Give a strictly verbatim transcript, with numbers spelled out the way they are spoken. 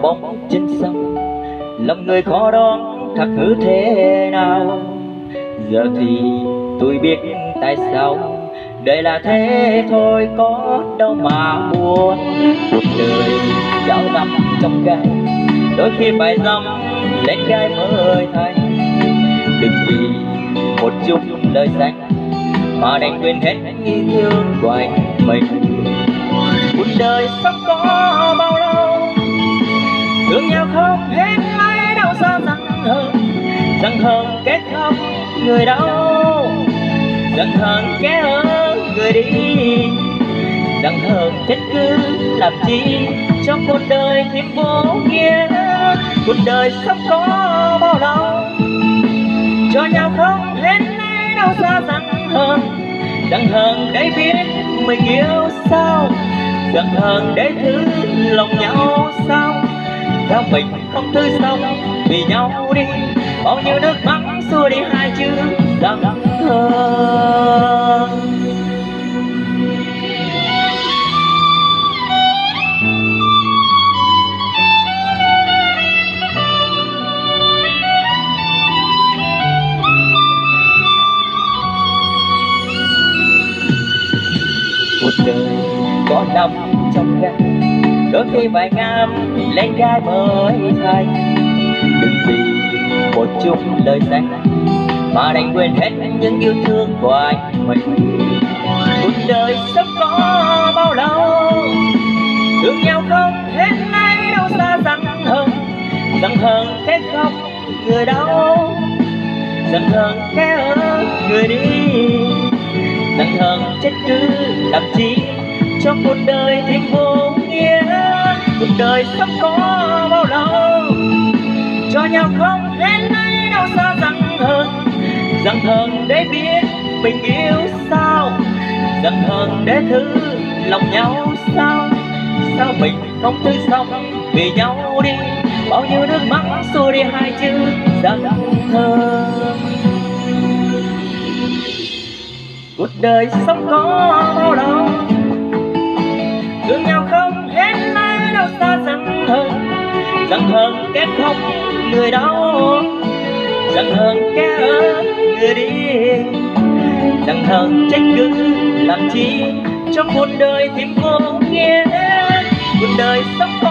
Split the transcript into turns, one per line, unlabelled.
bóng trên sông, lòng người khó đoán thật hư thế nào. Giờ thì tôi biết tại sao đời là thế thôi, có đâu mà buồn. Cuộc đời dạo năm trong gai, đôi khi phải dám lên gai mới thành. Đừng vì một chút lời danh mà đành quên hết nghi thương của anh mình. Cuộc đời sống có bao lâu, thương nhau không hết lấy đâu xa rằng hơn. Rằng hơn kết thúc người đau, rằng hơn kẻ ở người đi, rằng hơn chết cứ làm chi cho cuộc đời thêm vô nghĩa. Cuộc đời sống có bao lâu, cho nhau không hết lấy đâu xa rằng hơn. Rằng hơn để biết mình yêu sao, rằng hơn để thứ lòng nhau sao. Sao mình không thứ sống vì nhau đi, bao nhiêu nước mắt xua đi hai chữ rằng hơn. Cuộc đời có năm trong gai, đôi khi vài ngàn lên gai mới thành. Đừng vì một chút lời danh mà đành quên hết những yêu thương của anh mình. Cuộc đời sống có bao lâu, thương nhau không hết lấy đâu xa rằng hơn. Rằng hơn thế không người đau, rằng hơn cái ở người đi, rằng hơn chết cứ làm chi cho cuộc đời thêm vô nghĩa. Cuộc đời sống có bao lâu, cho nhau không hết lấy đâu xa rằng hơn. Rằng hơn để biết mình yêu sao, rằng hơn để thứ lòng nhau sao. Sao mình không thứ sống vì nhau đi, bao nhiêu nước mắt xua đi hai chữ rằng hơn. Cuộc đời sống có bao lâu, thương nhau không hết lấy đâu xa rằng hơn. Rằng hơn kết thúc người đau, rằng hơn kẻ ở người đi, rằng hơn chết cứ làm chi cho cuộc đời thêm vô nghĩa. Cuộc đời sống có